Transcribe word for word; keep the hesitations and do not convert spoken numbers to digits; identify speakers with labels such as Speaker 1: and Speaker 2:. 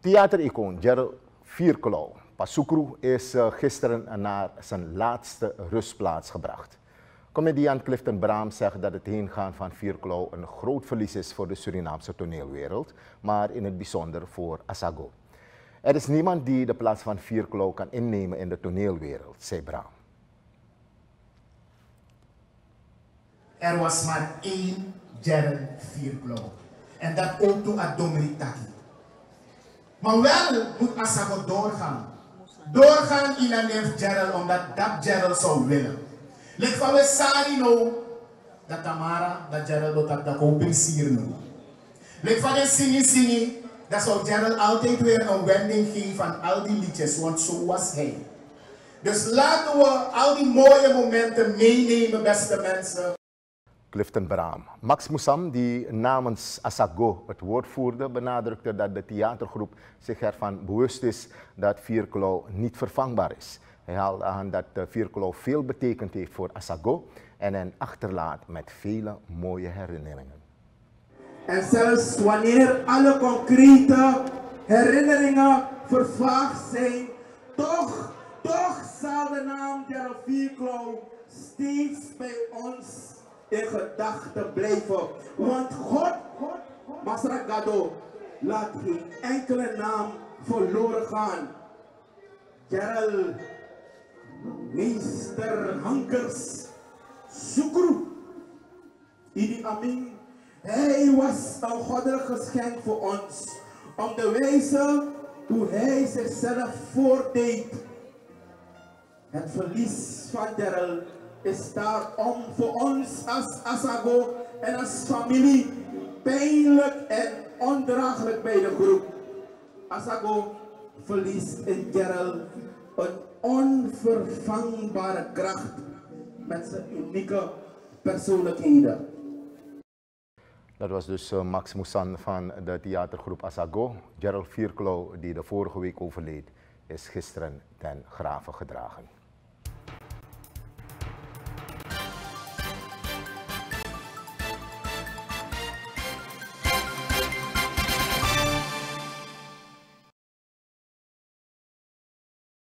Speaker 1: Theatericoon Gerald Vierklauw Pasukru is uh, gisteren naar zijn laatste rustplaats gebracht. Comediant Clifton Braam zegt dat het heengaan van Vierklauw een groot verlies is voor de Surinaamse toneelwereld, maar in het bijzonder voor Asago. Er is niemand die de plaats van Vierklauw kan innemen in de toneelwereld, zei Braam.
Speaker 2: Er was maar één Gerald Vierklauw. En dat ook toe aan Dominic Taki. Maar wel moet Asago doorgaan. Doorgaan in een neef Gerald, omdat dat Gerald zou willen. Lek van we sari no, dat Tamara, dat Gerald dat dat ook plezier no. Lek van de singi singi, dat zou Gerald altijd weer een wending geven van al die liedjes, want zo was hij. Dus laten we al die mooie momenten meenemen, beste mensen.
Speaker 1: Clifton Braam. Max Moussam, die namens Asago het woord voerde, benadrukte dat de theatergroep zich ervan bewust is dat Vierklauw niet vervangbaar is. Hij haalde aan dat Vierklauw veel betekend heeft voor Asago en hen achterlaat met vele mooie herinneringen.
Speaker 3: En zelfs wanneer alle concrete herinneringen vervaagd zijn, toch, toch zal de naam Gerald Vierklauw steeds bij ons in gedachten blijven. Want God, Masragado, laat geen enkele naam verloren gaan. Gerald, meester Hankers, Sukru, Idi Amin, hij was een goddelijk geschenk voor ons, om de wijze hoe hij zichzelf voordeed. Het verlies van Gerald is daarom voor ons als Asago en als familie pijnlijk en ondraaglijk bij de groep. Asago verliest in Gerald een onvervangbare kracht met zijn unieke persoonlijkheden.
Speaker 1: Dat was dus uh, Max Moussam van de theatergroep Asago. Gerald Vierklauw, die de vorige week overleed, is gisteren ten grave gedragen.